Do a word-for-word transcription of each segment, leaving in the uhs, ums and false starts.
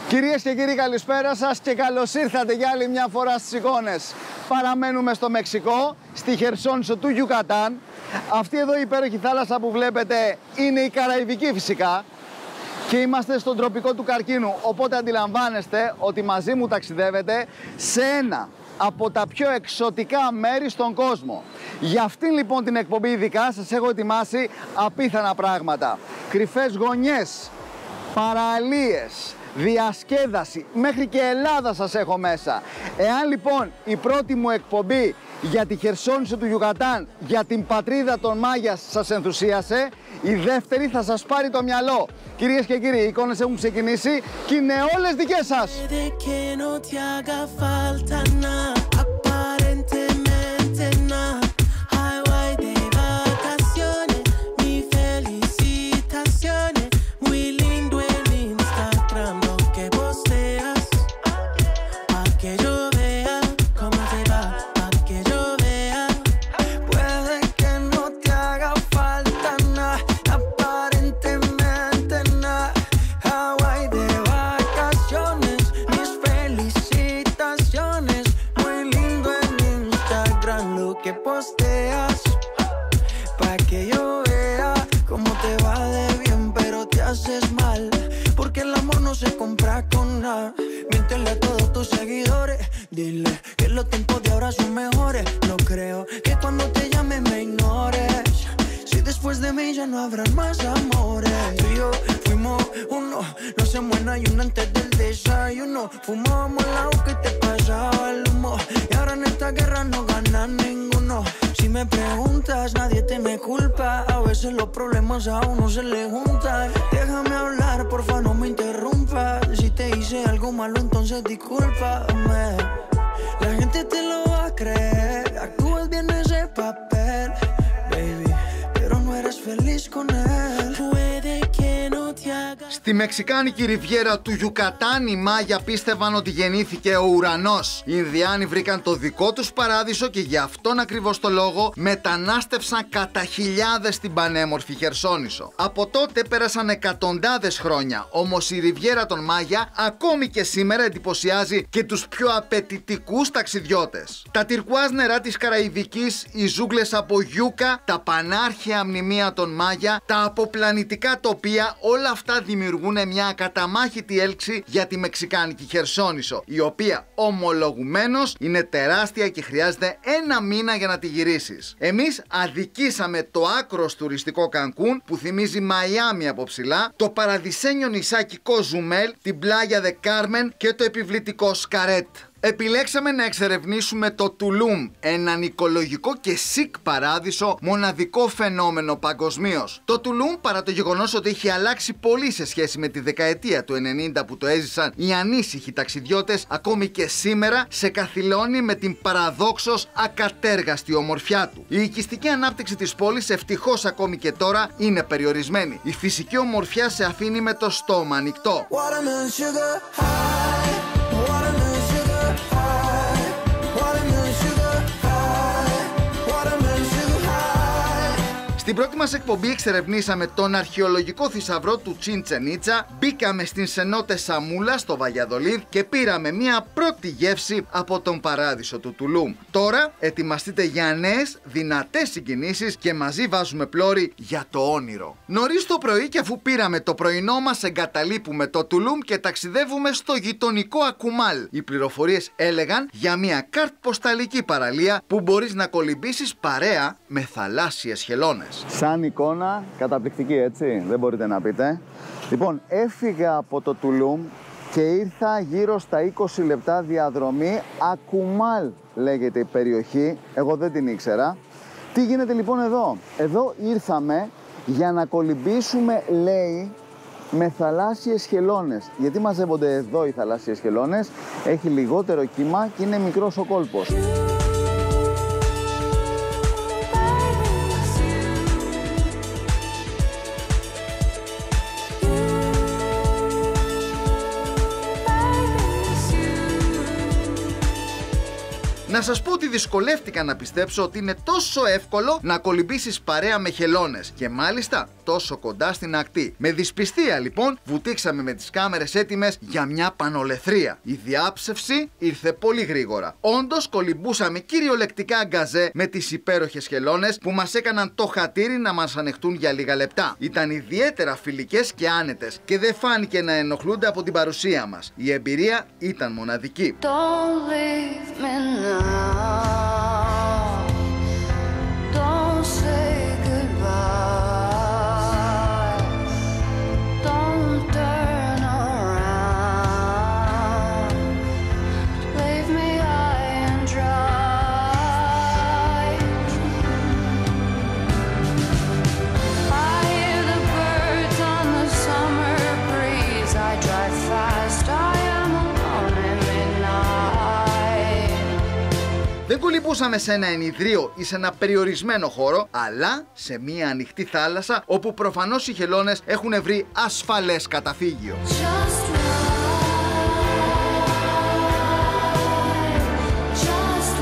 Κυρίες και κύριοι, καλησπέρα σας και καλώς ήρθατε για άλλη μια φορά στις εικόνες. Παραμένουμε στο Μεξικό, στη Χερσόνησο του Γιουκατάν. Αυτή εδώ η υπέροχη θάλασσα που βλέπετε είναι η Καραϊβική φυσικά. Και είμαστε στον τροπικό του καρκίνου, οπότε αντιλαμβάνεστε ότι μαζί μου ταξιδεύετε σε ένα από τα πιο εξωτικά μέρη στον κόσμο. Για αυτήν λοιπόν την εκπομπή ειδικά σας έχω ετοιμάσει απίθανα πράγματα. Κρυφές γωνιές, παραλίες, διασκέδαση, μέχρι και Ελλάδα σας έχω μέσα. Εάν λοιπόν η πρώτη μου εκπομπή για τη Χερσόνησο του Γιουκατάν, για την πατρίδα των Μάγιας σας ενθουσίασε, η δεύτερη θα σας πάρει το μυαλό. Κυρίες και κύριοι, οι εικόνες έχουν ξεκινήσει και είναι όλες δικές σας. Στη μεξικάνικη ριβιέρα του Γιουκατάν οι Μάγια πίστευαν ότι γεννήθηκε ο ουρανός. Οι Ινδιάνοι βρήκαν το δικό τους παράδεισο και γι' αυτόν ακριβώς το λόγο μετανάστευσαν κατά χιλιάδες στην πανέμορφη Χερσόνησο. Από τότε πέρασαν εκατοντάδες χρόνια, όμως η ριβιέρα των Μάγια ακόμη και σήμερα εντυπωσιάζει και τους πιο απαιτητικούς ταξιδιώτες. Τα τυρκουάζ νερά της Καραϊβικής, οι ζούγκλες από γιούκα, τα πανάρχαια μνημεία των Μάγια, τα αποπλανητικά τοπία, όλα αυτά δημιουργούν μια ακαταμάχητη έλξη για τη μεξικάνικη Χερσόνησο, η οποία ομολογουμένως είναι τεράστια και χρειάζεται ένα μήνα για να τη γυρίσεις. Εμείς αδικήσαμε το άκρος τουριστικό Κανκούν που θυμίζει Μαϊάμι από ψηλά, το παραδεισένιο νησάκι Κοζουμέλ, την πλάγια Δε Κάρμεν και το επιβλητικό Σκαρέτ. Επιλέξαμε να εξερευνήσουμε το Τουλούμ, έναν οικολογικό και σικ παράδεισο, μοναδικό φαινόμενο παγκοσμίως. Το Τουλούμ, παρά το γεγονός ότι έχει αλλάξει πολύ σε σχέση με τη δεκαετία του ενενήντα που το έζησαν οι ανήσυχοι ταξιδιώτες, ακόμη και σήμερα σε καθυλώνει με την παραδόξως ακατέργαστη ομορφιά του. Η οικιστική ανάπτυξη της πόλης ευτυχώς ακόμη και τώρα είναι περιορισμένη. Η φυσική ομορφιά σε αφήνει με το στόμα ανοιχτό. Στην πρώτη μας εκπομπή εξερευνήσαμε τον αρχαιολογικό θησαυρό του Τσίτσεν Ίτσα, μπήκαμε στην σενότε Σαμούλα στο Βαγιαδολίδ και πήραμε μια πρώτη γεύση από τον παράδεισο του Τουλούμ. Τώρα ετοιμαστείτε για νέες δυνατές συγκινήσεις και μαζί βάζουμε πλώρη για το όνειρο. Νωρίς το πρωί και αφού πήραμε το πρωινό μας εγκαταλείπουμε το Τουλούμ και ταξιδεύουμε στο γειτονικό Ακουμάλ. Οι πληροφορίες έλεγαν για μια καρτ ποσταλική παραλία που μπορείς να κολυμπήσεις παρέα με θαλάσσιες χελώνες. Σαν εικόνα καταπληκτική, έτσι, δεν μπορείτε να πείτε. Λοιπόν, έφυγα από το Τουλούμ και ήρθα γύρω στα είκοσι λεπτά διαδρομή. Ακουμάλ λέγεται η περιοχή, εγώ δεν την ήξερα. Τι γίνεται λοιπόν εδώ? Εδώ ήρθαμε για να κολυμπήσουμε, λέει, με θαλάσσιες χελώνες. Γιατί μαζεύονται εδώ οι θαλάσσιες χελώνες? Έχει λιγότερο κύμα και είναι μικρός ο κόλπος. Να σας πω ότι δυσκολεύτηκα να πιστέψω ότι είναι τόσο εύκολο να κολυμπήσεις παρέα με χελώνες και μάλιστα τόσο κοντά στην ακτή. Με δυσπιστία λοιπόν βουτήξαμε με τις κάμερες έτοιμες για μια πανολεθρία. Η διάψευση ήρθε πολύ γρήγορα. Όντως κολυμπούσαμε κυριολεκτικά γκαζέ με τις υπέροχες χελώνες που μας έκαναν το χατήρι να μας ανεχτούν για λίγα λεπτά. Ήταν ιδιαίτερα φιλικές και άνετες και δεν φάνηκε να ενοχλούνται από την παρουσία μας. Η εμπειρία ήταν μοναδική. Don't leave me now. Don't say goodbye. Don't turn around. Leave me high and dry. I hear the birds on the summer breeze. I drive fast. I am alone in midnight. Δεν κολυμπούσαμε σε ένα ενιδρίο ή σε ένα περιορισμένο χώρο, αλλά σε μια ανοιχτή θάλασσα όπου προφανώς οι χελώνες έχουν βρει ασφαλές καταφύγιο. Just ride, just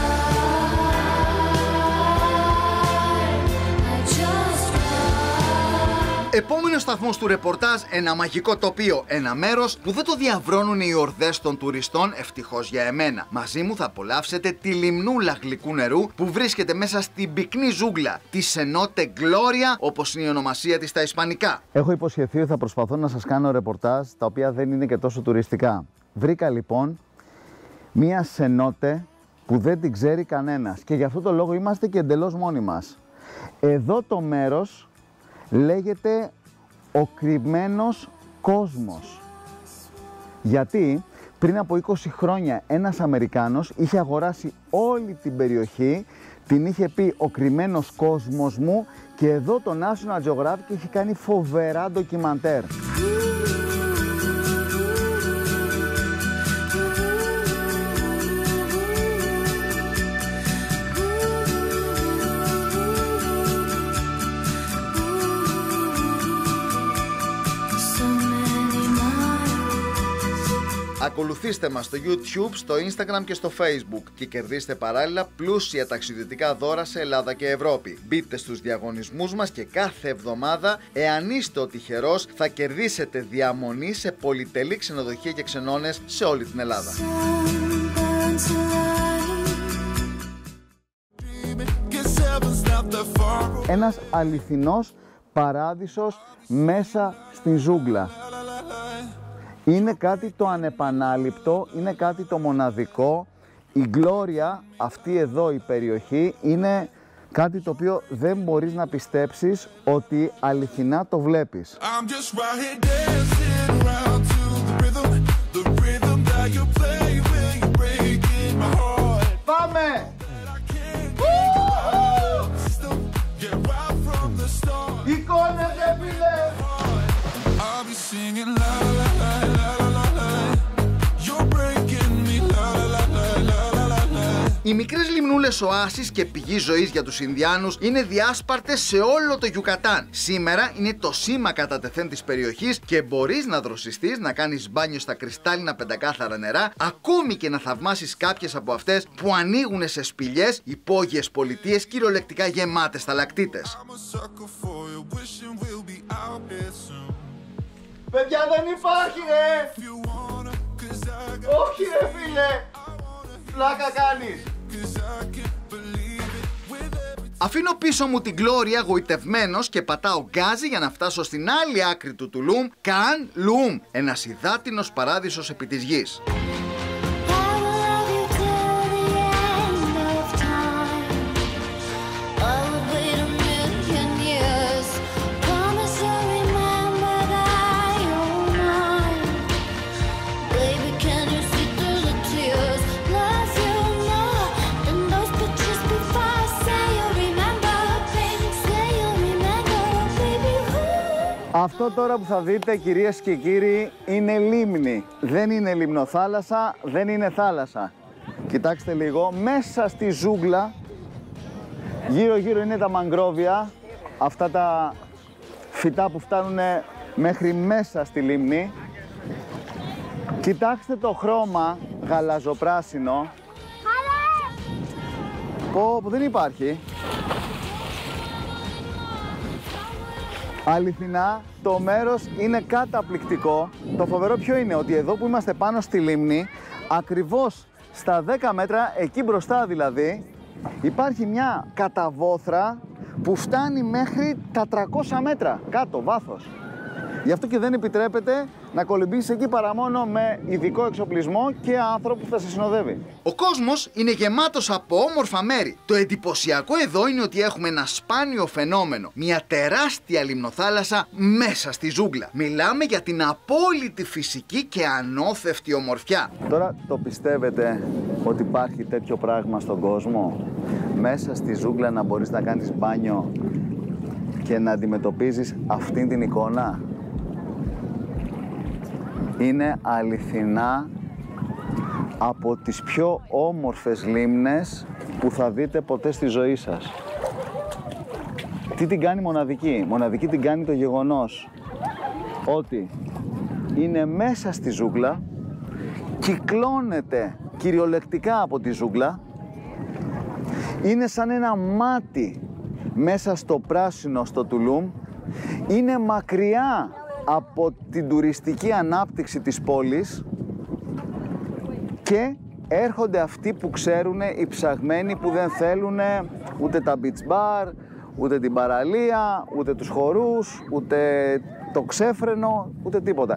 ride, just ride. Επόμενος σταθμός του ρεπορτάζ, ένα μαγικό τοπίο, ένα μέρος που δεν το διαβρώνουν οι ορδές των τουριστών, ευτυχώς για εμένα. Μαζί μου θα απολαύσετε τη λιμνούλα γλυκού νερού που βρίσκεται μέσα στην πυκνή ζούγκλα, τη Σενότε Γκλόρια, όπως είναι η ονομασία της στα ισπανικά. Έχω υποσχεθεί ότι θα προσπαθώ να σας κάνω ρεπορτάζ τα οποία δεν είναι και τόσο τουριστικά. Βρήκα λοιπόν μία σενότε που δεν την ξέρει κανένας και γι' αυτό το λόγο είμαστε και εντελώς μόνοι μας. Εδώ το μέρος λέγεται ο κρυμμένος κόσμος. Γιατί πριν από είκοσι χρόνια ένας Αμερικάνος είχε αγοράσει όλη την περιοχή, την είχε πει ο κρυμμένος κόσμος μου και εδώ το National Geographic είχε κάνει φοβερά ντοκιμαντέρ. Ακολουθήστε μας στο YouTube, στο Instagram και στο Facebook και κερδίστε παράλληλα πλούσια ταξιδιωτικά δώρα σε Ελλάδα και Ευρώπη. Μπείτε στους διαγωνισμούς μας και κάθε εβδομάδα, εάν είστε ο τυχερός, θα κερδίσετε διαμονή σε πολυτελή ξενοδοχεία και ξενώνες σε όλη την Ελλάδα. Ένας αληθινός παράδεισος μέσα στην ζούγκλα. Είναι κάτι το ανεπανάληπτο, είναι κάτι το μοναδικό. Η Γκλόρια, αυτή εδώ η περιοχή, είναι κάτι το οποίο δεν μπορείς να πιστέψεις ότι αληθινά το βλέπεις. Πάμε! Εικόνες ρε φίλε! Οι μικρές λιμνούλες οάσεις και πηγή ζωής για τους Ινδιάνους είναι διάσπαρτες σε όλο το Γιουκατάν. Σήμερα είναι το σήμα κατά τεθέν της περιοχής και μπορείς να δροσιστείς, να κάνεις μπάνιο στα κρυστάλλινα πεντακάθαρα νερά, ακόμη και να θαυμάσεις κάποιες από αυτές που ανοίγουν σε σπηλιές υπόγειες πολιτείες κυριολεκτικά γεμάτες σταλακτίτες. Παιδιά, δεν υπάρχει ρε! Όχι ρε φίλε! Πλάκα κάνεις! Αφήνω πίσω μου την Γκλόρια γοητευμένος και πατάω γκάζι για να φτάσω στην άλλη άκρη του Τουλούμ, Καν Λούμ, ένας υδάτινος παράδεισος επί της γης. Αυτό τώρα που θα δείτε, κυρίες και κύριοι, είναι λίμνη. Δεν είναι λιμνοθάλασσα, δεν είναι θάλασσα. Κοιτάξτε λίγο, μέσα στη ζούγκλα, γύρω γύρω είναι τα μαγκρόβια, αυτά τα φυτά που φτάνουν μέχρι μέσα στη λίμνη. Κοιτάξτε το χρώμα, γαλαζοπράσινο. Πω, που δεν υπάρχει. Αληθινά, το μέρος είναι καταπληκτικό. Το φοβερό ποιο είναι, ότι εδώ που είμαστε πάνω στη λίμνη, ακριβώς στα δέκα μέτρα, εκεί μπροστά δηλαδή, υπάρχει μια καταβόθρα που φτάνει μέχρι τα τριακόσια μέτρα κάτω βάθος. Γι' αυτό και δεν επιτρέπεται να κολυμπήσεις εκεί παρά μόνο με ειδικό εξοπλισμό και άνθρωπο που θα σε συνοδεύει. Ο κόσμος είναι γεμάτος από όμορφα μέρη. Το εντυπωσιακό εδώ είναι ότι έχουμε ένα σπάνιο φαινόμενο. Μια τεράστια λιμνοθάλασσα μέσα στη ζούγκλα. Μιλάμε για την απόλυτη φυσική και ανώθευτη ομορφιά. Τώρα το πιστεύετε ότι υπάρχει τέτοιο πράγμα στον κόσμο? Μέσα στη ζούγκλα να μπορείς να κάνεις μπάνιο και να αντιμετωπίζεις αυτήν την εικόνα? Είναι αληθινά από τις πιο όμορφες λίμνες που θα δείτε ποτέ στη ζωή σας. Τι την κάνει μοναδική? Μοναδική την κάνει το γεγονός ότι είναι μέσα στη ζούγκλα, κυκλώνεται κυριολεκτικά από τη ζούγκλα, είναι σαν ένα μάτι μέσα στο πράσινο, στο Τουλούμ, είναι μακριά από την τουριστική ανάπτυξη της πόλης και έρχονται αυτοί που ξέρουν, οι ψαγμένοι που δεν θέλουν ούτε τα beach bar, ούτε την παραλία, ούτε τους χορούς, ούτε το ξέφρενο, ούτε τίποτα.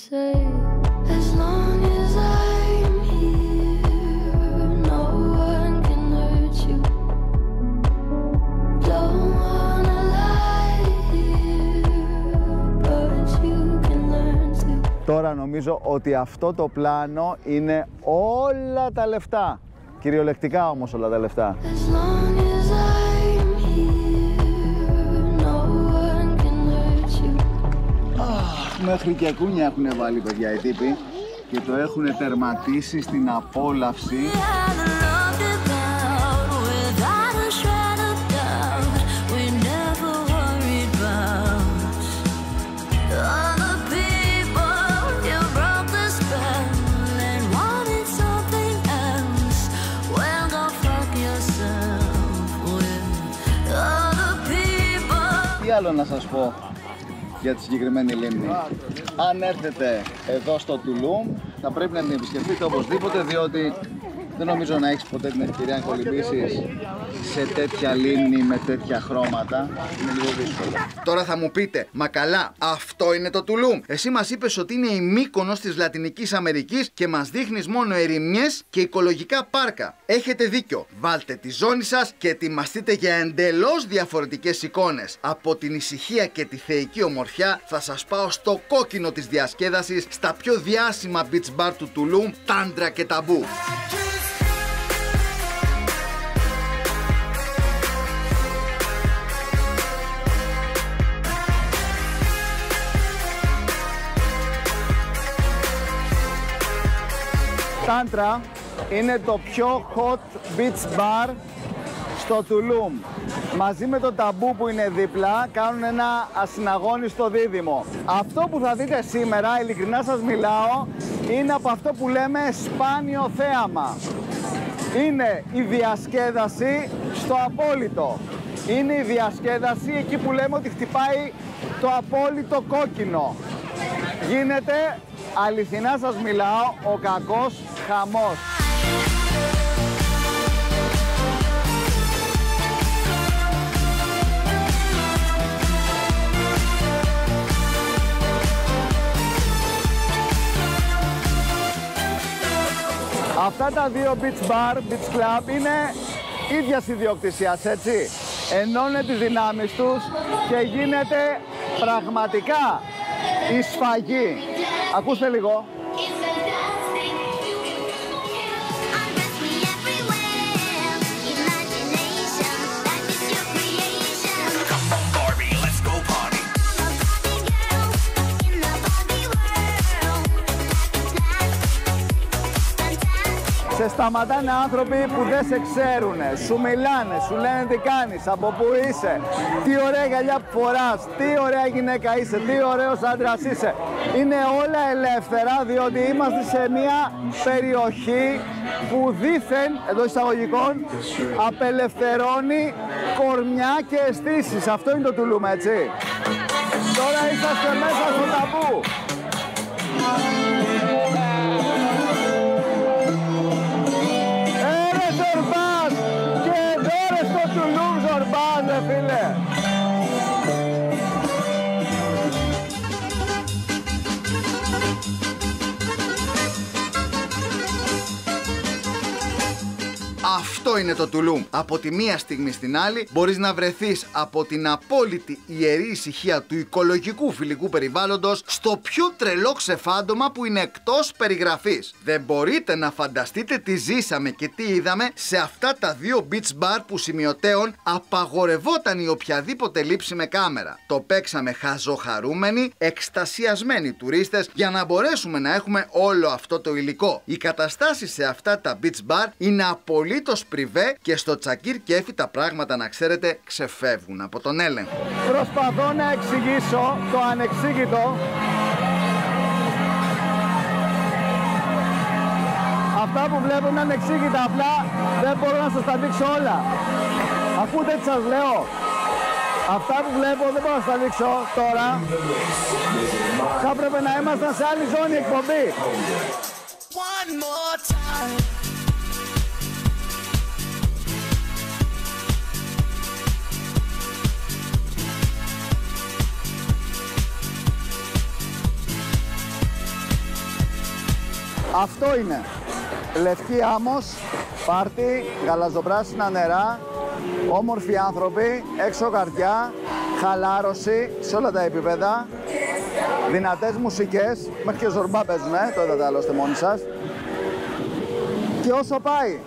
Τώρα νομίζω ότι αυτό το πλάνο είναι όλα τα λεφτά. Κυριολεκτικά όμως όλα τα λεφτά. Αχ, μέχρι και κούνια έχουν βάλει, παιδιά, οι τύποι και το έχουν τερματίσει στην απόλαυση. Τι άλλο να σας πω για τη συγκεκριμένη λίμνη? Αν έρθετε εδώ στο Τουλούμ, θα πρέπει να την επισκεφτείτε οπωσδήποτε, διότι δεν νομίζω να έχεις ποτέ την ευκαιρία να κολυμπήσεις σε τέτοια λίμνη με τέτοια χρώματα. Είναι λίγο δύσκολο. Τώρα θα μου πείτε, μα καλά, αυτό είναι το Τουλούμ? Εσύ μας είπες ότι είναι η Μύκονος της Λατινικής Αμερικής και μας δείχνεις μόνο ερημιές και οικολογικά πάρκα. Έχετε δίκιο. Βάλτε τη ζώνη σας και ετοιμαστείτε για εντελώς διαφορετικές εικόνες. Από την ησυχία και τη θεϊκή ομορφιά θα σας πάω στο κόκκινο της διασκέδασης, στα πιο διάσημα beach bar του Τουλούμ, Τάντρα και Ταμπού. Τάντρα είναι το πιο hot beach bar στο Τουλούμ. Μαζί με το Ταμπού που είναι δίπλα κάνουν ένα ασυναγώνιστο δίδυμο. Αυτό που θα δείτε σήμερα, ειλικρινά σας μιλάω, είναι από αυτό που λέμε σπάνιο θέαμα. Είναι η διασκέδαση στο απόλυτο. Είναι η διασκέδαση εκεί που λέμε ότι χτυπάει το απόλυτο κόκκινο. Γίνεται, αληθινά σας μιλάω, ο κακός χαμός. Αυτά τα δύο beach bar, beach club είναι ίδιας ιδιοκτησίας, έτσι. Ενώνουν τις δυνάμεις τους και γίνεται πραγματικά η σφαγή. Ακούστε λίγο. Σε σταματάνε άνθρωποι που δεν σε ξέρουνε, σου μιλάνε, σου λένε τι κάνεις, από πού είσαι, τι ωραία γυαλιά που φοράς, τι ωραία γυναίκα είσαι, τι ωραίος άντρας είσαι. Είναι όλα ελεύθερα, διότι είμαστε σε μια περιοχή που δήθεν, εντός εισαγωγικών, απελευθερώνει κορμιά και αισθήσεις. Αυτό είναι το Τουλούμ, έτσι. Τώρα είσαστε μέσα στο ταμπού. Έρε Ζορμπάς! Και τώρα στο Τουλούμ Ζορμπάς, ρε φίλε! Αυτό είναι το Τουλούμ. Από τη μία στιγμή στην άλλη μπορείς να βρεθείς από την απόλυτη ιερή ησυχία του οικολογικού φιλικού περιβάλλοντος στο πιο τρελό ξεφάντωμα που είναι εκτός περιγραφής. Δεν μπορείτε να φανταστείτε τι ζήσαμε και τι είδαμε σε αυτά τα δύο beach bar που σημειωτέων απαγορευόταν η οποιαδήποτε λήψη με κάμερα. Το παίξαμε χαζοχαρούμενοι, εκστασιασμένοι τουρίστες για να μπορέσουμε να έχουμε όλο αυτό το υλικό. Οι καταστάσεις σε αυτά τα beach bar είναι απολύτως πριβέ και στο Τσακίρ Κέφι τα πράγματα, να ξέρετε, ξεφεύγουν από τον έλεγχο. Προσπαθώ να εξηγήσω το ανεξήγητο. Αυτά που βλέπω είναι ανεξήγητα, απλά δεν μπορώ να σας τα δείξω όλα. Ακούτε τι σας λέω. Αυτά που βλέπω δεν μπορώ να σας τα δείξω τώρα. Θα έπρεπε να ήμασταν σε άλλη ζώνη εκπομπή. One more time. Αυτό είναι. Λευκή άμμος, πάρτι, γαλαζοπράσινα νερά, όμορφοι άνθρωποι, έξω καρδιά, χαλάρωση σε όλα τα επίπεδα, δυνατές μουσικές, μέχρι και Ζορμπά παίζουν, ε, το είδατε άλλωστε μόνοι σας. Και όσο πάει.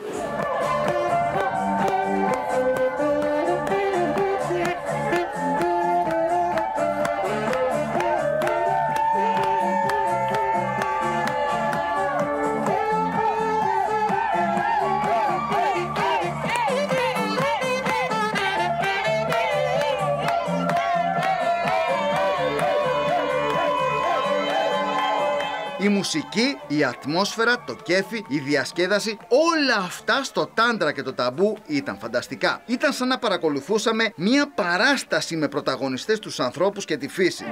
Η μουσική, η ατμόσφαιρα, το κέφι, η διασκέδαση, όλα αυτά στο Τάντρα και το Ταμπού ήταν φανταστικά. Ήταν σαν να παρακολουθούσαμε μία παράσταση με πρωταγωνιστές τους ανθρώπους και τη φύση.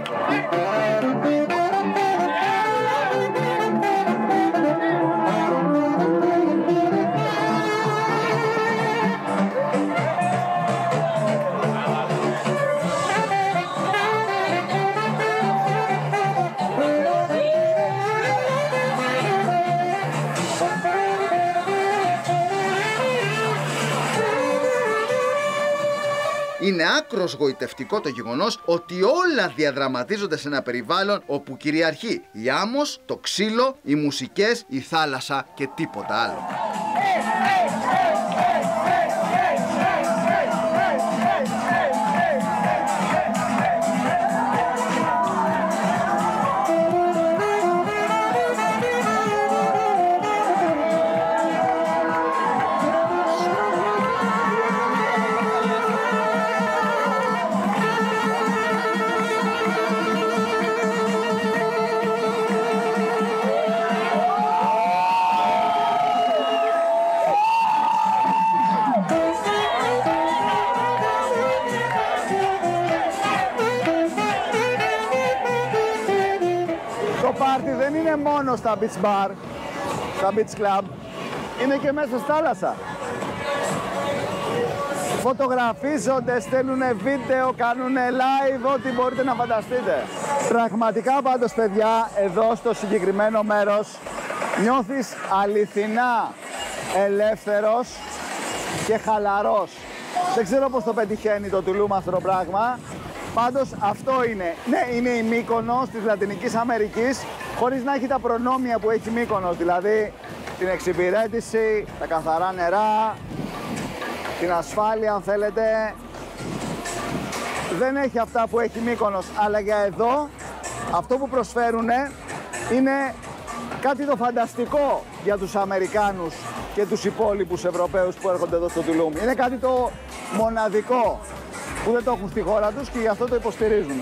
Είναι άκρος γοητευτικό το γεγονός ότι όλα διαδραματίζονται σε ένα περιβάλλον όπου κυριαρχεί η άμμος, το ξύλο, οι μουσικές, η θάλασσα και τίποτα άλλο. Το πάρτι δεν είναι μόνο στα beach bar, στα beach club, είναι και μέσα στη θάλασσα. Φωτογραφίζονται, στέλνουν βίντεο, κάνουν live, ό,τι μπορείτε να φανταστείτε. Πραγματικά πάντως, παιδιά, εδώ στο συγκεκριμένο μέρος νιώθεις αληθινά ελεύθερος και χαλαρός. Δεν ξέρω πώς το πετυχαίνει το Τουλούμ αυτό το πράγμα. Πάντως αυτό είναι. Ναι, είναι η Μύκονος της Λατινικής Αμερικής, χωρίς να έχει τα προνόμια που έχει Μύκονος, δηλαδή την εξυπηρέτηση, τα καθαρά νερά, την ασφάλεια αν θέλετε. Δεν έχει αυτά που έχει Μύκονος, αλλά για εδώ αυτό που προσφέρουν είναι κάτι το φανταστικό για τους Αμερικάνους και τους υπόλοιπους Ευρωπαίους που έρχονται εδώ στο Τουλούμ. Είναι κάτι το μοναδικό που δεν το έχουν στη χώρα τους και γι' αυτό το υποστηρίζουμε.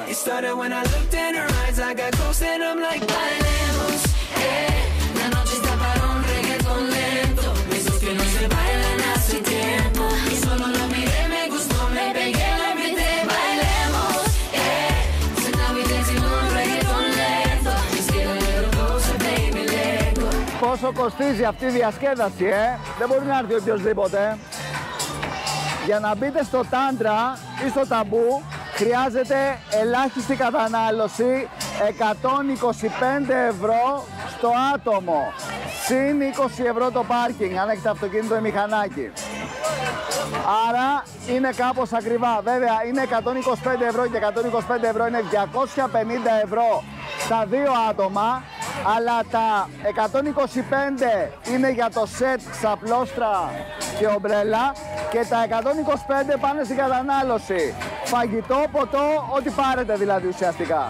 Πόσο κοστίζει αυτή η διασκέδαση, ε? Δεν μπορεί να έρθει οποιοσδήποτε. Για να μπείτε στο τάντρα ή στο ταμπού χρειάζεται ελάχιστη κατανάλωση εκατόν είκοσι πέντε ευρώ στο άτομο. Συν είκοσι ευρώ το πάρκινγκ αν έχετε αυτοκίνητο ή μηχανάκι. Άρα είναι κάπως ακριβά. Βέβαια είναι εκατόν είκοσι πέντε ευρώ και εκατόν είκοσι πέντε ευρώ είναι διακόσια πενήντα ευρώ στα δύο άτομα. Αλλά τα εκατόν είκοσι πέντε είναι για το σετ ξαπλώστρα και ομπρέλα και τα εκατόν είκοσι πέντε πάνε στην κατανάλωση. Φαγητό, ποτό, ό,τι πάρετε δηλαδή ουσιαστικά.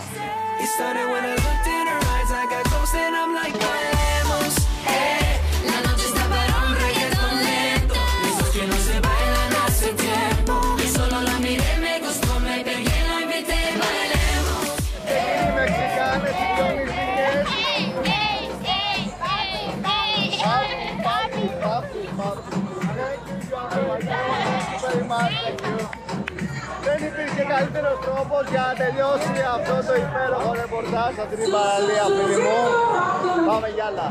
Δεν υπήρχε καλύτερος τρόπος για να τελειώσει αυτό το υπέροχο ρεπορτάζ αυτή την παραλία, φίλοι μου. Πάμε για άλλα.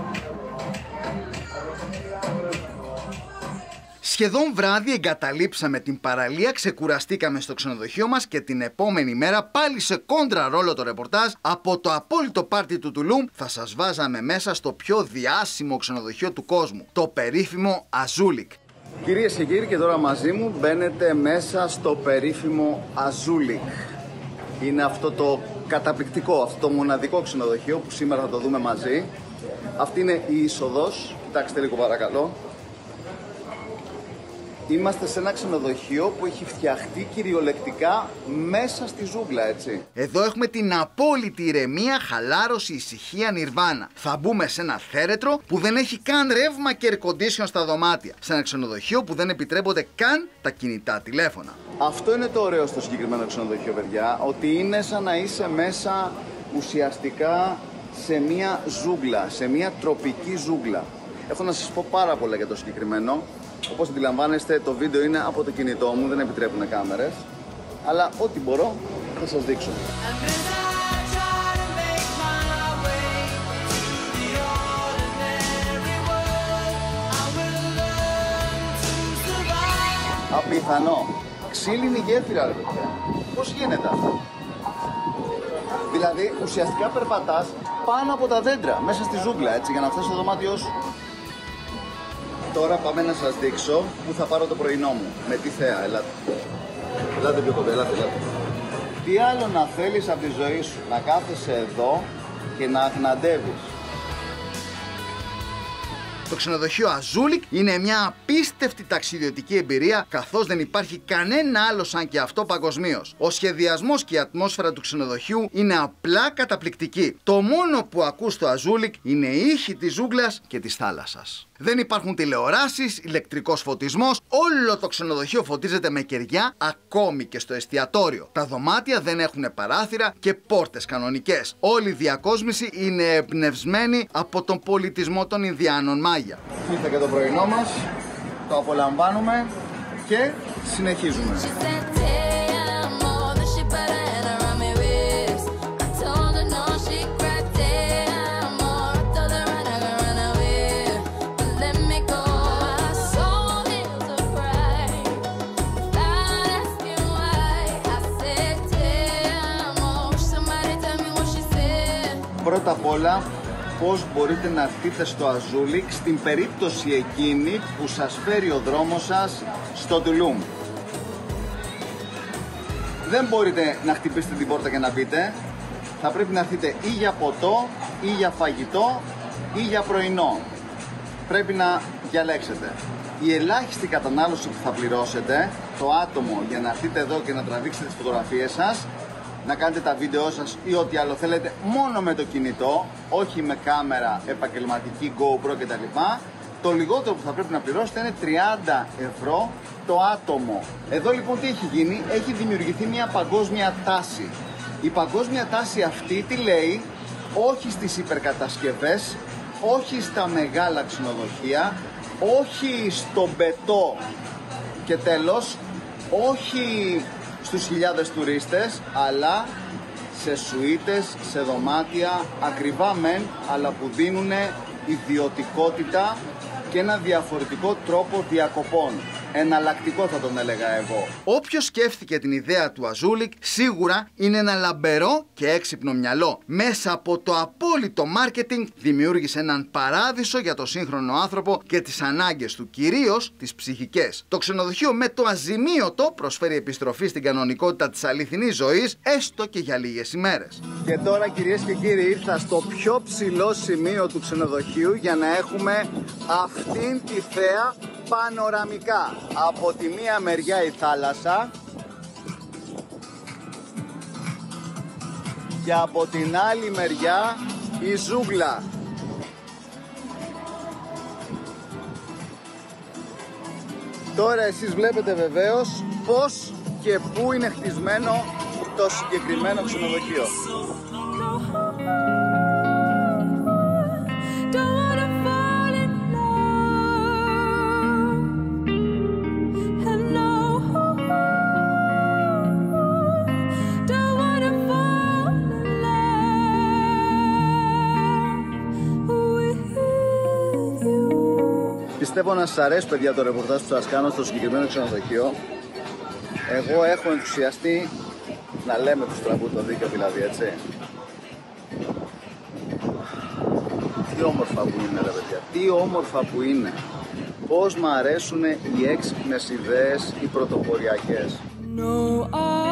Σχεδόν βράδυ εγκαταλείψαμε την παραλία, ξεκουραστήκαμε στο ξενοδοχείο μας και την επόμενη μέρα πάλι σε κόντρα ρόλο το ρεπορτάζ από το απόλυτο πάρτι του Τουλούμ θα σας βάζαμε μέσα στο πιο διάσημο ξενοδοχείο του κόσμου, το περίφημο Αζούλικ. Κυρίες και κύριοι, και τώρα μαζί μου μπαίνετε μέσα στο περίφημο Αζούλικ. Είναι αυτό το καταπληκτικό, αυτό το μοναδικό ξενοδοχείο που σήμερα θα το δούμε μαζί. Αυτή είναι η είσοδος, κοιτάξτε λίγο παρακαλώ. Είμαστε σε ένα ξενοδοχείο που έχει φτιαχτεί κυριολεκτικά μέσα στη ζούγκλα, έτσι. Εδώ έχουμε την απόλυτη ηρεμία, χαλάρωση, ησυχία, νιρβάνα. Θα μπούμε σε ένα θέρετρο που δεν έχει καν ρεύμα και air condition στα δωμάτια. Σε ένα ξενοδοχείο που δεν επιτρέπονται καν τα κινητά τηλέφωνα. Αυτό είναι το ωραίο στο συγκεκριμένο ξενοδοχείο, παιδιά, ότι είναι σαν να είσαι μέσα ουσιαστικά σε μια ζούγκλα, σε μια τροπική ζούγκλα. Έχω να σας πω πάρα πολλά για το συγκεκριμένο. Όπως αντιλαμβάνεστε, το βίντεο είναι από το κινητό μου, δεν επιτρέπουν κάμερες. Αλλά ό,τι μπορώ θα σας δείξω. Απιθανό. Ξύλινη γέφυρα, ρε παιδιά. Πώς γίνεται αυτό? Δηλαδή, ουσιαστικά περπατάς πάνω από τα δέντρα, μέσα στη ζούγκλα, έτσι, για να φτάσεις στο δωμάτιό σου. Τώρα πάμε να σας δείξω που θα πάρω το πρωινό μου. Με τη θέα, ελάτε. Ελάτε πιο κοντά, ελάτε, ελάτε. Τι άλλο να θέλεις από τη ζωή σου? Να κάθεσαι εδώ και να αγναντεύεις. Το ξενοδοχείο Αζούλικ είναι μια απίστευτη ταξιδιωτική εμπειρία, καθώς δεν υπάρχει κανένα άλλο σαν και αυτό παγκοσμίως. Ο σχεδιασμός και η ατμόσφαιρα του ξενοδοχείου είναι απλά καταπληκτική. Το μόνο που ακούς στο Αζούλικ είναι η ήχη της ζούγκλας και της θάλασσας. Δεν υπάρχουν τηλεοράσεις, ηλεκτρικός φωτισμός, όλο το ξενοδοχείο φωτίζεται με κεριά, ακόμη και στο εστιατόριο. Τα δωμάτια δεν έχουν παράθυρα και πόρτες κανονικές. Όλη η διακόσμηση είναι εμπνευσμένη από τον πολιτισμό των Ινδιάνων Μάγια. Ήρθε και το πρωινό μας, το απολαμβάνουμε και συνεχίζουμε. Πρώτα απ' όλα, πώς μπορείτε να έρθετε στο Αζούλικ στην περίπτωση εκείνη που σας φέρει ο δρόμος σας στο Τουλούμ. Δεν μπορείτε να χτυπήσετε την πόρτα και να μπείτε. Θα πρέπει να έρθετε ή για ποτό, ή για φαγητό, ή για πρωινό. Πρέπει να διαλέξετε. Η ελάχιστη κατανάλωση που θα πληρώσετε, το άτομο, για να έρθετε εδώ και να τραβήξετε τις φωτογραφίες σας, να κάνετε τα βίντεο σας ή ό,τι άλλο θέλετε μόνο με το κινητό, όχι με κάμερα επαγγελματική, GoPro κτλ. Το λιγότερο που θα πρέπει να πληρώσετε είναι τριάντα ευρώ το άτομο. Εδώ λοιπόν τι έχει γίνει? Έχει δημιουργηθεί μια παγκόσμια τάση. Η παγκόσμια τάση αυτή τι λέει? Όχι στις υπερκατασκευές, όχι στα μεγάλα ξενοδοχεία, όχι στο μπετό και τέλος, όχι στους χιλιάδες τουρίστες, αλλά σε σουίτες, σε δωμάτια, ακριβά μεν, αλλά που δίνουν ιδιωτικότητα και ένα διαφορετικό τρόπο διακοπών. Εναλλακτικό θα τον έλεγα εγώ. Όποιος σκέφτηκε την ιδέα του Αζούλικ σίγουρα είναι ένα λαμπερό και έξυπνο μυαλό. Μέσα από το απόλυτο μάρκετινγκ δημιούργησε έναν παράδεισο για το σύγχρονο άνθρωπο και τις ανάγκες του, κυρίως τις ψυχικές. Το ξενοδοχείο με το αζημίωτο προσφέρει επιστροφή στην κανονικότητα της αληθινής ζωής, έστω και για λίγες ημέρες. Και τώρα κυρίες και κύριοι, ήρθα στο πιο ψηλό σημείο του ξενοδοχείου για να έχουμε αυτήν τη θέα πανοραμικά. Από τη μία μεριά η θάλασσα και από την άλλη μεριά η ζούγκλα. Τώρα εσείς βλέπετε βεβαίως πώς και πού είναι χτισμένο το συγκεκριμένο ξενοδοχείο. Πιστεύω να σας αρέσει, παιδιά, το ρεπορτάζ που σας κάνω στο συγκεκριμένο ξενοδοχείο. Εγώ έχω ενθουσιαστεί, να λέμε του στραβού το δίκιο δηλαδή, έτσι. Τι όμορφα που είναι, ρε παιδιά, τι όμορφα που είναι. Πώς μ' αρέσουν οι έξυπνες ιδέες, οι πρωτοποριακές. No,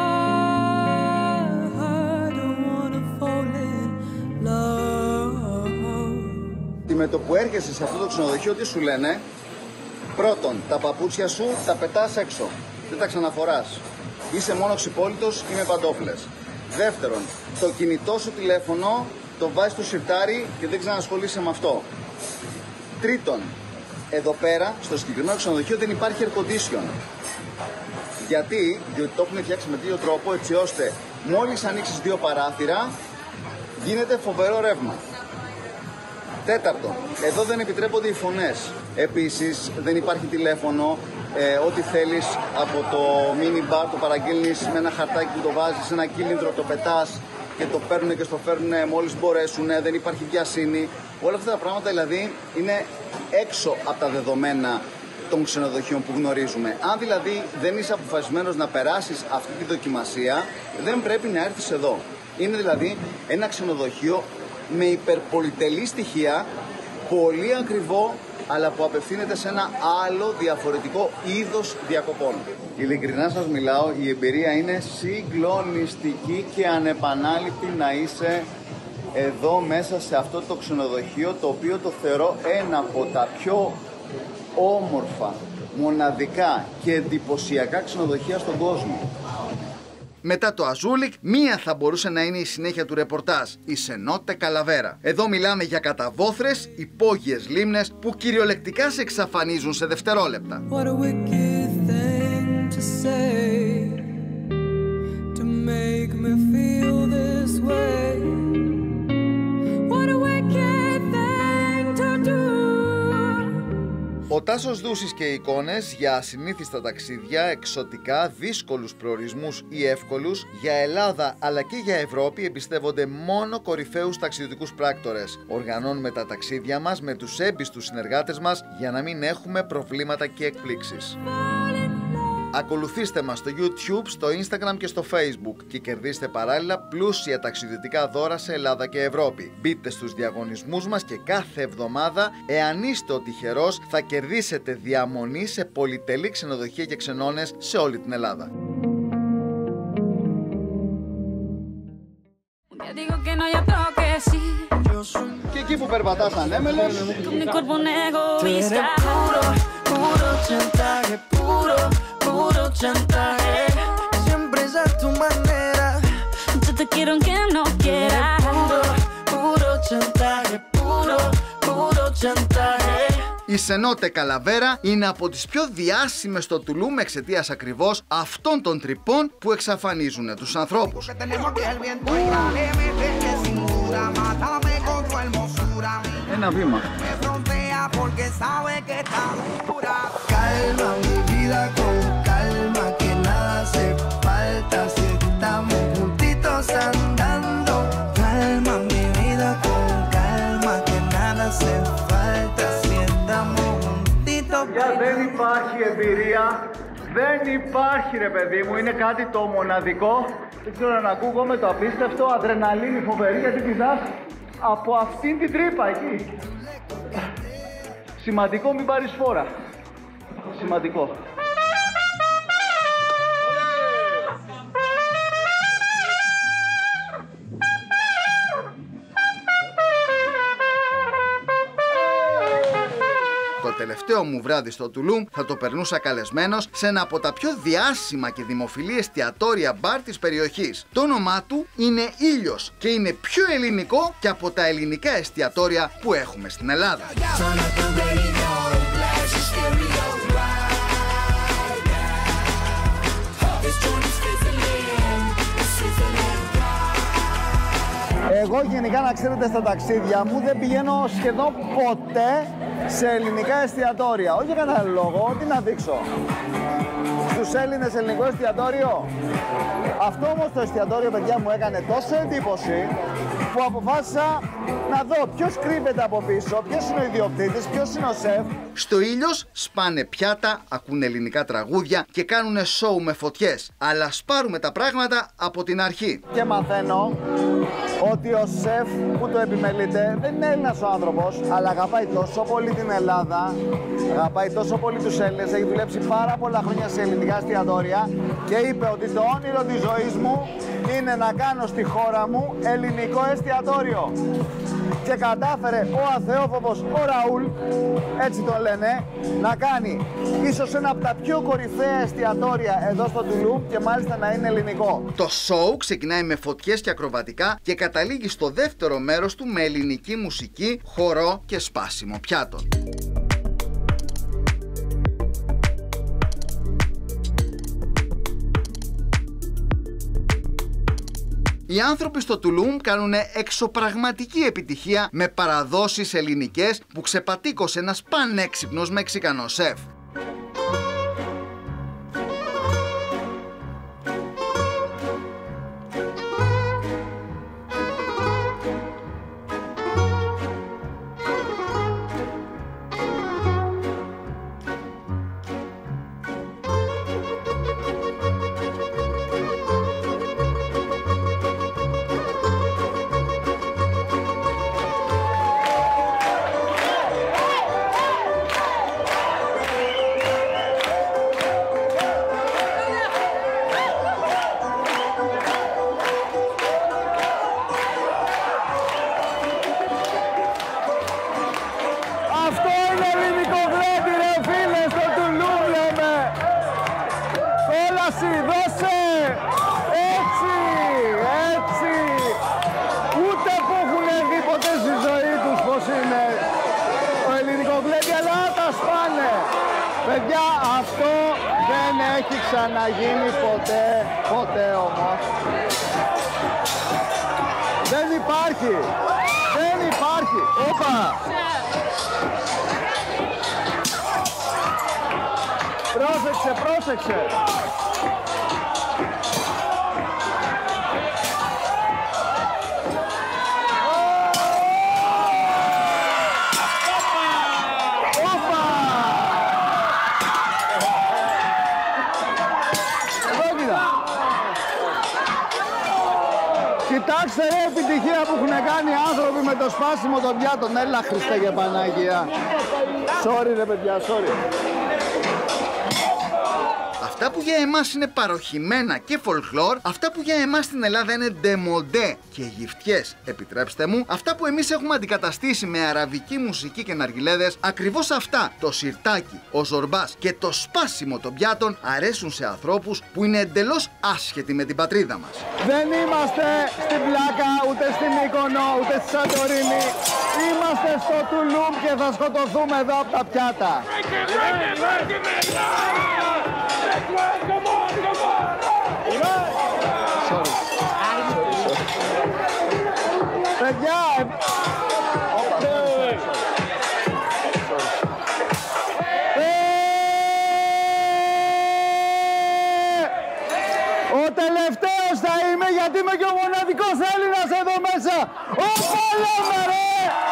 I don't wanna fall in love. Και με το που έρχεσαι σε αυτό το ξενοδοχείο, τι σου λένε? Πρώτον, τα παπούτσια σου τα πετάς έξω, δεν τα ξαναφοράς. Είσαι μόνο ξυπόλυτος ή με παντόφλες. Δεύτερον, το κινητό σου τηλέφωνο το βάζεις στο σιρτάρι και δεν ξανασχολείσαι με αυτό. Τρίτον, εδώ πέρα στο συγκεκριμένο ξενοδοχείο δεν υπάρχει air condition. Γιατί? Διότι το έχουν φτιάξει με τέτοιο τρόπο έτσι ώστε μόλις ανοίξεις δύο παράθυρα γίνεται φοβερό ρεύμα. Τέταρτον, εδώ δεν επιτρέπονται οι φωνές. Επίσης δεν υπάρχει τηλέφωνο, ε, ό,τι θέλεις από το mini bar το παραγγέλνεις με ένα χαρτάκι που το βάζεις, ένα κύλινδρο το πετάς και το παίρνουν και στο φέρνουν μόλις μπορέσουν, δεν υπάρχει βιασύνη. Όλα αυτά τα πράγματα δηλαδή είναι έξω από τα δεδομένα των ξενοδοχείων που γνωρίζουμε. Αν δηλαδή δεν είσαι αποφασισμένος να περάσεις αυτή τη δοκιμασία, δεν πρέπει να έρθεις εδώ. Είναι δηλαδή ένα ξενοδοχείο με υπερπολιτελή στοιχεία, πολύ ακριβό, αλλά που απευθύνεται σε ένα άλλο διαφορετικό είδος διακοπών. Ειλικρινά σας μιλάω, η εμπειρία είναι συγκλονιστική και ανεπανάληπτη να είσαι εδώ μέσα σε αυτό το ξενοδοχείο, το οποίο το θεωρώ ένα από τα πιο όμορφα, μοναδικά και εντυπωσιακά ξενοδοχεία στον κόσμο. Μετά το Αζούλικ, μία θα μπορούσε να είναι η συνέχεια του ρεπορτάζ, η Σενότε Καλαβέρα. Εδώ μιλάμε για καταβόθρες, υπόγειες λίμνες που κυριολεκτικά σε εξαφανίζουν σε δευτερόλεπτα. Ο Τάσος Δούσης και οι εικόνες για ασυνήθιστα ταξίδια, εξωτικά, δύσκολους προορισμούς ή εύκολους, για Ελλάδα αλλά και για Ευρώπη εμπιστεύονται μόνο κορυφαίους ταξιδιωτικούς πράκτορες. Οργανώνουμε τα ταξίδια μας με τους έμπιστους συνεργάτες μας για να μην έχουμε προβλήματα και εκπλήξεις. Ακολουθήστε μας στο YouTube, στο Instagram και στο Facebook και κερδίστε παράλληλα πλούσια ταξιδιωτικά δώρα σε Ελλάδα και Ευρώπη. Μπείτε στους διαγωνισμούς μας και κάθε εβδομάδα, εάν είστε ο τυχερός, θα κερδίσετε διαμονή σε πολυτελή ξενοδοχεία και ξενώνες σε όλη την Ελλάδα. Και εκεί που περπατάς ανέμελος, puro chantaje, siempre es a tu manera. te quiero aunque no quieras. Puro, puro chantaje, puro, puro chantaje. Η Σενότε Καλαβέρα είναι από τις πιο διάσημες στο Τουλούμ εξαιτίας ακριβώς αυτών των τρυπών που εξαφανίζουν τους ανθρώπους. Ένα βήμα. Δεν υπάρχει εμπειρία, δεν υπάρχει ρε παιδί μου, είναι κάτι το μοναδικό. Δεν ξέρω να ακούγομαι το απίστευτο, αδρεναλίνη φοβερή, γιατί πηδάς από αυτήν την τρύπα εκεί. Σημαντικό μην πάρεις φόρα. Σημαντικό. Το τελευταίο μου βράδυ στο Τουλούμ θα το περνούσα καλεσμένος σε ένα από τα πιο διάσημα και δημοφιλή εστιατόρια μπαρ της περιοχής. Το όνομά του είναι Ήλιος και είναι πιο ελληνικό και από τα ελληνικά εστιατόρια που έχουμε στην Ελλάδα. Εγώ γενικά, να ξέρετε, στα ταξίδια μου δεν πηγαίνω σχεδόν ποτέ σε ελληνικά εστιατόρια. Όχι για κανένα λόγο, τι να δείξω. Στους Έλληνες ελληνικό εστιατόριο. Αυτό όμως το εστιατόριο, παιδιά, μου έκανε τόσο εντύπωση που αποφάσισα να δω ποιος κρύβεται από πίσω, ποιος είναι ο ιδιοκτήτης, ποιος είναι ο σεφ. Στο Ήλιος σπάνε πιάτα, ακούνε ελληνικά τραγούδια και κάνουνε σοου με φωτιές. Αλλά σπάρουμε τα πράγματα από την αρχή. Και μαθαίνω ότι ο σεφ που το επιμελείται δεν είναι Έλληνας ο άνθρωπος, αλλά αγαπάει τόσο πολύ την Ελλάδα, αγαπάει τόσο πολύ τους Έλληνες, έχει δουλέψει πάρα πολλά χρόνια σε ελληνικά εστιατόρια και είπε ότι το όνειρο της ζωής μου είναι να κάνω στη χώρα μου ελληνικό εστιατόριο. Και κατάφερε ο αθεόφοβος ο Ραούλ, έτσι τον λένε, να κάνει ίσως ένα από τα πιο κορυφαία εστιατόρια εδώ στο Τουλούμ και μάλιστα να είναι ελληνικό. Το σοου ξεκινάει με φωτιές και ακροβατικά και καταλήγει στο δεύτερο μέρος του με ελληνική μουσική, χορό και σπάσιμο πιάτων. Οι άνθρωποι στο Τουλούμ κάνουν εξωπραγματική επιτυχία με παραδόσεις ελληνικές που ξεπατήκωσε ένας πανέξυπνος Μεξικανός σεφ. Δώσε! Έτσι! Έτσι! Ούτε που έχουν δει ποτέ στη ζωή τους πως είναι το ελληνικό γλέντι, αλλά τα σπάνε! Παιδιά, αυτό δεν έχει ξαναγίνει ποτέ, ποτέ όμως. Δεν υπάρχει! Δεν υπάρχει! Όπα! Πρόσεξε, πρόσεξε! Κοιτάξτε ρε επιτυχία που έχουν κάνει άνθρωποι με το σπάσιμο των πιάτων. Έλα Χριστέ και Παναγία. Sorry ρε παιδιά, sorry. Αυτά που για εμάς είναι παροχημένα και folklore, αυτά που για εμάς στην Ελλάδα είναι ντεμοντέ και γυφτιές, επιτρέψτε μου, αυτά που εμείς έχουμε αντικαταστήσει με αραβική μουσική και ναργιλέδες, ακριβώς αυτά, το σιρτάκι, ο ζορμπάς και το σπάσιμο των πιάτων αρέσουν σε ανθρώπους που είναι εντελώς άσχετοι με την πατρίδα μας. Δεν είμαστε στην Πλάκα, ούτε στην Μύκονο, ούτε στη Σαντορίνη. Είμαστε στο Τουλούμ και θα σκοτωθούμε εδώ από τα πιάτα. Παιδιά, ο τελευταίος θα είμαι, γιατί είμαι και ο μοναδικός Έλληνας εδώ μέσα. Ωπα λέμε ρε!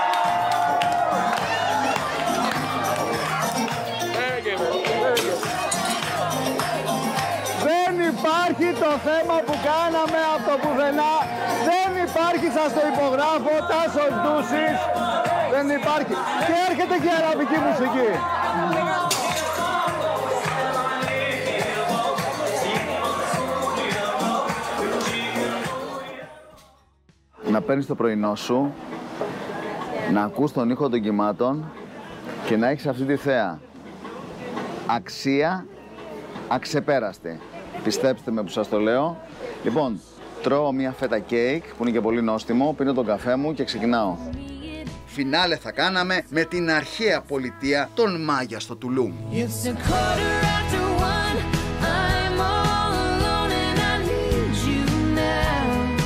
Δεν υπάρχει το θέμα που κάναμε από το πουθενά. Δεν υπάρχει, σας το υπογράφω, Τάσος Ντούσης. Δεν υπάρχει. Και έρχεται και η αραβική μουσική. Να παίρνεις το πρωινό σου, να ακούς τον ήχο των κυμάτων και να έχεις αυτή τη θέα. Αξία αξεπέραστη. Πιστέψτε με που σας το λέω. Λοιπόν, τρώω μια φέτα κέικ που είναι και πολύ νόστιμο, πίνω τον καφέ μου και ξεκινάω. Φινάλε θα κάναμε με την αρχαία πολιτεία των Μάγια στο Τουλούμ. It's a quarter after one. I'm all alone and I need you now.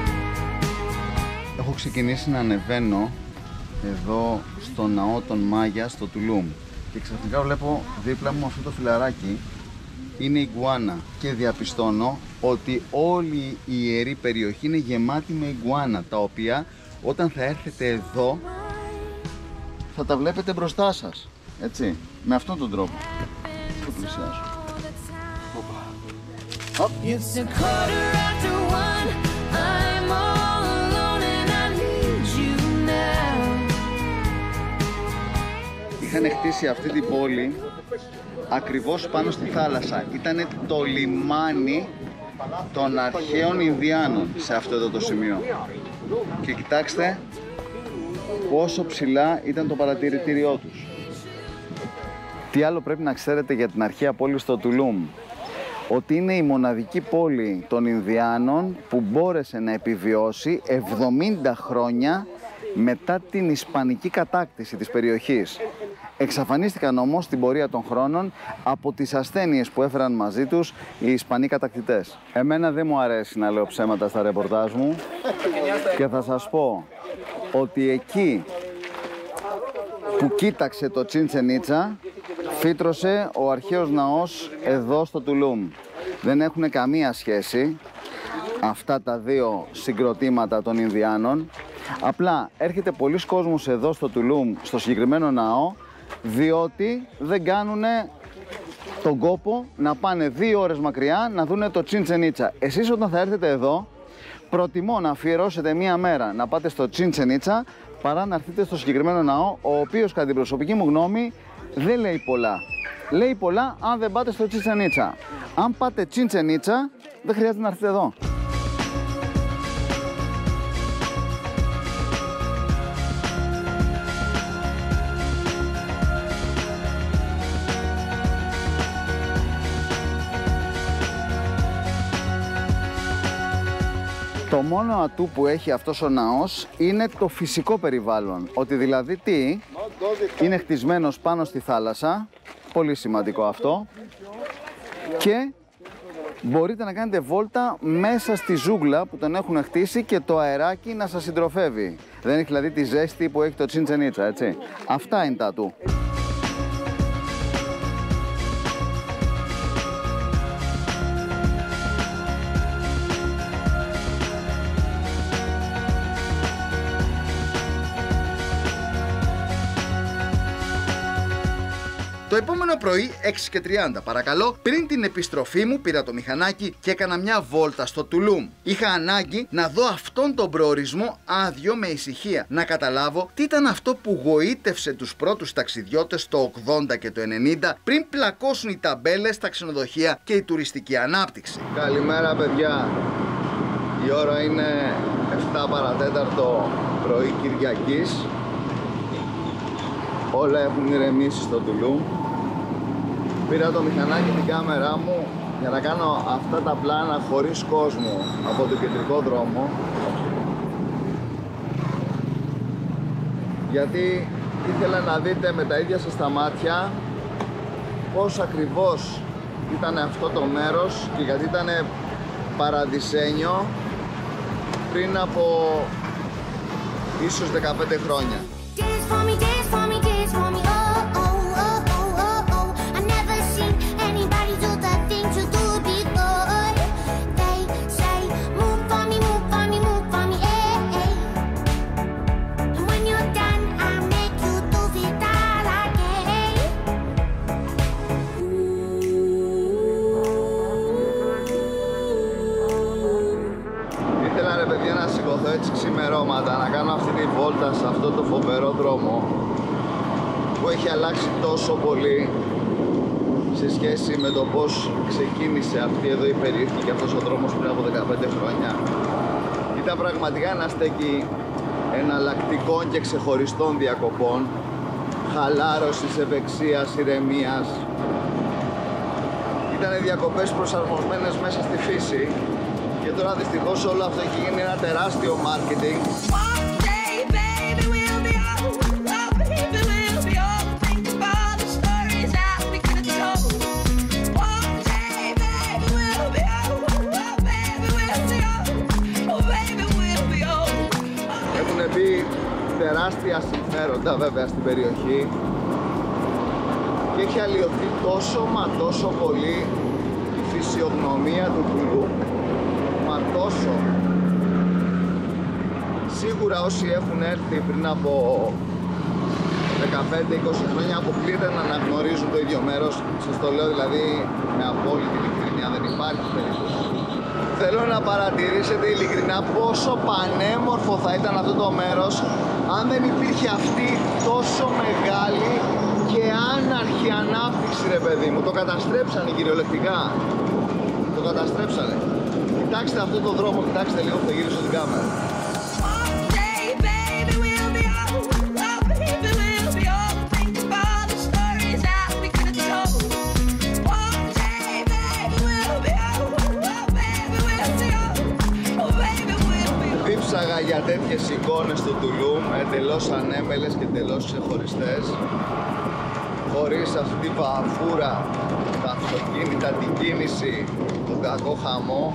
Έχω ξεκινήσει να ανεβαίνω εδώ στο ναό των Μάγια στο Τουλούμ και ξαφνικά βλέπω δίπλα μου αυτό το φιλαράκι. Είναι ιγκουάνα και διαπιστώνω ότι όλη η ιερή περιοχή είναι γεμάτη με ιγκουάνα, τα οποία όταν θα έρθετε εδώ θα τα βλέπετε μπροστά σας, έτσι, με αυτόν τον τρόπο. Το πλησιάζω. It's a quarter after one. I'm all alone and I need you now. Είχαν χτίσει αυτή την πόλη ακριβώς πάνω στη θάλασσα. Ήτανε το λιμάνι των αρχαίων Ινδιάνων σε αυτό εδώ το σημείο. Και κοιτάξτε πόσο ψηλά ήταν το παρατηρητήριό τους. Τι άλλο πρέπει να ξέρετε για την αρχαία πόλη στο Τουλούμ? Ότι είναι η μοναδική πόλη των Ινδιάνων που μπόρεσε να επιβιώσει εβδομήντα χρόνια μετά την ισπανική κατάκτηση της περιοχής. Εξαφανίστηκαν όμως στην πορεία των χρόνων από τις ασθένειες που έφεραν μαζί τους οι Ισπανοί κατακτητές. Εμένα δεν μου αρέσει να λέω ψέματα στα ρεπορτάζ μου και θα σας πω ότι εκεί που κοίταξε το Τσίντσεν Ίτσα φύτρωσε ο αρχαίος ναός εδώ στο Τουλούμ. Δεν έχουν καμία σχέση αυτά τα δύο συγκροτήματα των Ινδιάνων. Απλά έρχεται πολλοί κόσμος εδώ στο Τουλούμ, στο συγκεκριμένο ναό, διότι δεν κάνουν τον κόπο να πάνε δύο ώρες μακριά να δούνε το Τσίντσεν Ίτσα. Εσείς όταν θα έρθετε εδώ, προτιμώ να αφιερώσετε μία μέρα να πάτε στο Τσίντσεν Ίτσα παρά να έρθετε στο συγκεκριμένο ναό, ο οποίος κατά την προσωπική μου γνώμη δεν λέει πολλά. Λέει πολλά αν δεν πάτε στο Τσίντσεν Ίτσα. Αν πάτε Τσίντσεν Ίτσα, δεν χρειάζεται να έρθετε εδώ. Το μόνο ατού που έχει αυτός ο ναός είναι το φυσικό περιβάλλον. Ότι δηλαδή τι, είναι χτισμένος πάνω στη θάλασσα, πολύ σημαντικό αυτό, και μπορείτε να κάνετε βόλτα μέσα στη ζούγκλα που τον έχουν χτίσει και το αεράκι να σας συντροφεύει. Δεν έχει δηλαδή τη ζέστη που έχει το Τσίντσεν Ίτσα, έτσι. Αυτά είναι τα ατού. Το επόμενο πρωί, έξι και τριάντα παρακαλώ, πριν την επιστροφή μου πήρα το μηχανάκι και έκανα μια βόλτα στο Τουλούμ. Είχα ανάγκη να δω αυτόν τον προορισμό άδειο με ησυχία, να καταλάβω τι ήταν αυτό που γοήτευσε τους πρώτους ταξιδιώτες το ογδόντα και το ενενήντα, πριν πλακώσουν οι ταμπέλες στα ξενοδοχεία και η τουριστική ανάπτυξη. Καλημέρα παιδιά. Η ώρα είναι εφτά παρατέταρτο πρωί Κυριακής. Όλα έχουν ηρεμήσει στο Τουλούμ. Πήρα το μηχανάκι την κάμερά μου για να κάνω αυτά τα πλάνα χωρίς κόσμο από το κεντρικό δρόμο, γιατί ήθελα να δείτε με τα ίδια σας τα μάτια πώς ακριβώς ήταν αυτό το μέρος και γιατί ήταν παραδεισένιο πριν από ίσως δεκαπέντε χρόνια. Έτσι ξημερώματα να κάνω αυτή τη βόλτα σε αυτό το φοβερό δρόμο που έχει αλλάξει τόσο πολύ σε σχέση με το πως ξεκίνησε αυτή εδώ η περιοχή και αυτός ο δρόμος πριν από δεκαπέντε χρόνια. Ήταν πραγματικά ένα στέκι εναλλακτικών και ξεχωριστών διακοπών, χαλάρωσης, ευεξίας, ηρεμίας. Ήταν διακοπές προσαρμοσμένες μέσα στη φύση. Και τώρα δυστυχώς όλο αυτό έχει γίνει ένα τεράστιο μάρκετινγκ. Έχουν μπει τεράστια συμφέροντα βέβαια στην περιοχή και έχει αλλοιωθεί τόσο μα τόσο πολύ η φυσιογνωμία του Τουλούμ. Μα τόσο. Σίγουρα όσοι έχουν έρθει πριν από δεκαπέντε είκοσι χρόνια αποκλείεται να αναγνωρίζουν το ίδιο μέρος. Σας το λέω δηλαδή με απόλυτη ειλικρινιά, δεν υπάρχει περίπτωση. Θέλω να παρατηρήσετε ειλικρινά πόσο πανέμορφο θα ήταν αυτό το μέρος αν δεν υπήρχε αυτή τόσο μεγάλη και άναρχη ανάπτυξη, ρε παιδί μου. Το καταστρέψανε κυριολεκτικά. Το καταστρέψανε. Κοιτάξτε αυτό το δρόμο, κοιτάξτε λίγο που θα γυρίσω την κάμερα. Δίψαγα για τέτοιες εικόνες στο Τουλούμ, εντελώς ανέμελες και εντελώς ξεχωριστές, χωρίς αυτή την βαμβούρα, τα αυτοκίνητα, την κίνηση, τον κακό χαμό,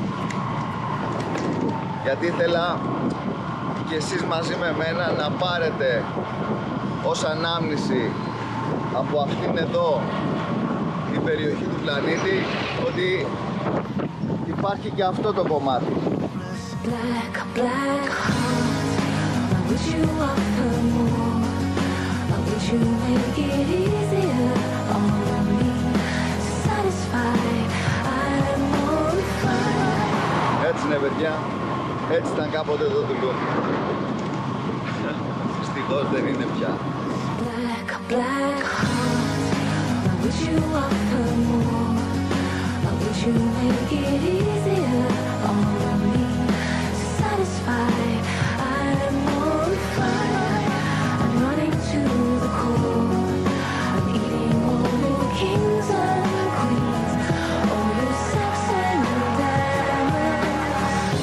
γιατί ήθελα και εσείς μαζί με μένα να πάρετε ως ανάμνηση από αυτήν εδώ την περιοχή του πλανήτη ότι υπάρχει και αυτό το κομμάτι. Black, black heart, would you offer more? Or would you make it easier on me to satisfy? I'm on fire. Έτσι είναι παιδιά, έτσι ήταν κάποτε το Τουλούμ. Δυστυχώς δεν είναι πια. Black, black heart, would you offer more? Or would you make it easier on me? I'm on fire, I'm running to the core, I'm eating all your kings and queens, all your sex and your diamonds.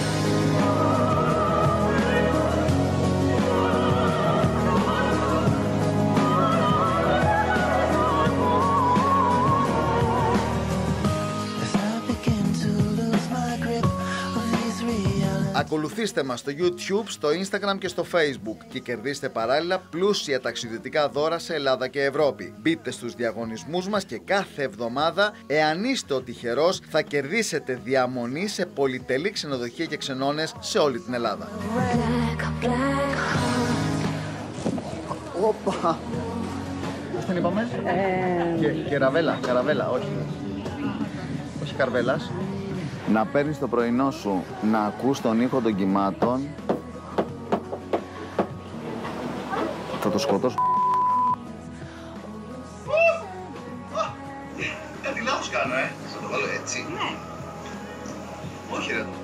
As I begin to lose my grip of these realities. Ακολουθήστε μας στο YouTube, στο Instagram και στο Facebook και κερδίστε παράλληλα πλούσια ταξιδιωτικά δώρα σε Ελλάδα και Ευρώπη. Μπείτε στους διαγωνισμούς μας και κάθε εβδομάδα, εάν είστε ο τυχερός, θα κερδίσετε διαμονή σε πολυτελή ξενοδοχεία και ξενώνες σε όλη την Ελλάδα. Black, black heart. Όπα! την είπαμε? Ε, Και, κεραβέλα, καραβέλα, όχι. Όχι καρβέλας. Να παίρνεις το πρωινό σου, να ακούς τον ήχο των κυμάτων. Θα το σκοτώσω. Κάτι λάθος κάνω, ε. Θα το βάλω έτσι. Ναι. Όχι ρε.